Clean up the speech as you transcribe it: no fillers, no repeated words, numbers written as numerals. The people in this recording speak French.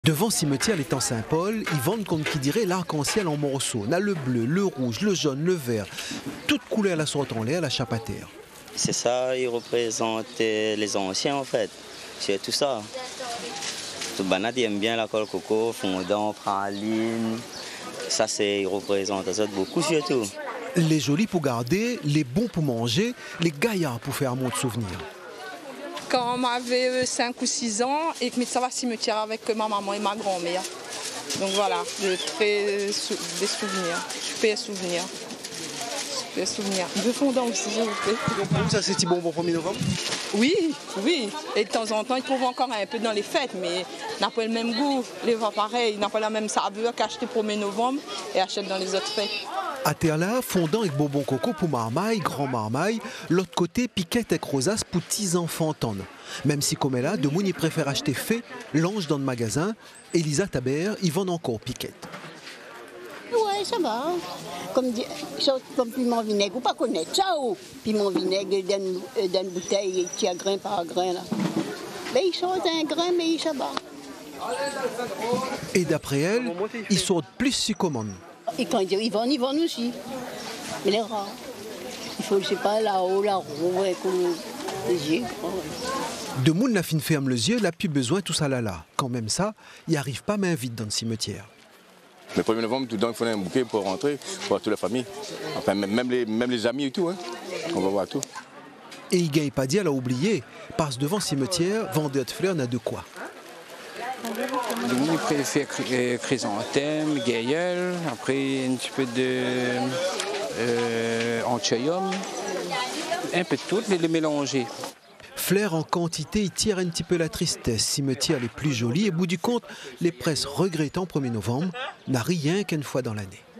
Devant le cimetière l'étang Saint-Paul, ils vendent comme qui dirait l'arc-en-ciel en morceaux. On a le bleu, le rouge, le jaune, le vert. Toute couleur la sorte en l'air, la chape à terre. C'est ça, il représente les anciens en fait. C'est tout ça. Tout Banat aime bien la colle coco, fondant, praline. Ça, il représente ça beaucoup surtout. Les jolis pour garder, les bons pour manger, les gaillards pour faire un bon souvenir. Quand on avait 5 ou 6 ans et que ça va au cimetière avec ma maman et ma grand-mère. Donc voilà, des souvenirs, super souvenirs. Super souvenirs. De fondant aussi, s'il vous plaît. Donc ça c'est bon pour 1er novembre? Oui, oui. Et de temps en temps, ils trouvent encore un peu dans les fêtes, mais n'a pas le même goût. Les vins pareils, n'a pas la même saveur qu'acheter 1er novembre et achète dans les autres fêtes. À terre là, fondant avec bonbon coco pour marmaille, grand marmaille, l'autre côté piquette avec rosace pour petits enfants tendres. Même si comme elle a, de moun y préfère acheter fait, l'ange dans le magasin, Elisa Tabert, ils vendent encore piquette. Ouais, ça va. Comme piment vinaigre, ou pas connaître. Ciao! Piment vinaigre d'une bouteille qui a grain par grain là. Ben, ils sortent un grain, mais ça va. Et d'après elle, ils sortent plus sur commande. Et quand ils vendent aussi. Mais les rares. Il faut, je sais pas, là-haut, la roue, avec les yeux. De moun la fin ferme les yeux, n'a plus besoin tout ça là. Quand même ça, il arrive pas main vide dans le cimetière. Le 1er novembre, tout le temps, il faut un bouquet pour rentrer, pour voir toute la famille. Enfin, même les amis et tout, hein. On va voir tout. Et il gagne pas dit, elle a oublié, parce devant le cimetière, vendeur de fleurs n'a de quoi. Nous préfère chrysanthème, gailleul, après un petit peu de anthurium, un peu de tout, les mélanger. Fleurs en quantité, il tire un petit peu la tristesse. Cimetière les plus jolis et bout du compte, les presses regrettant 1er novembre n'a rien qu'une fois dans l'année.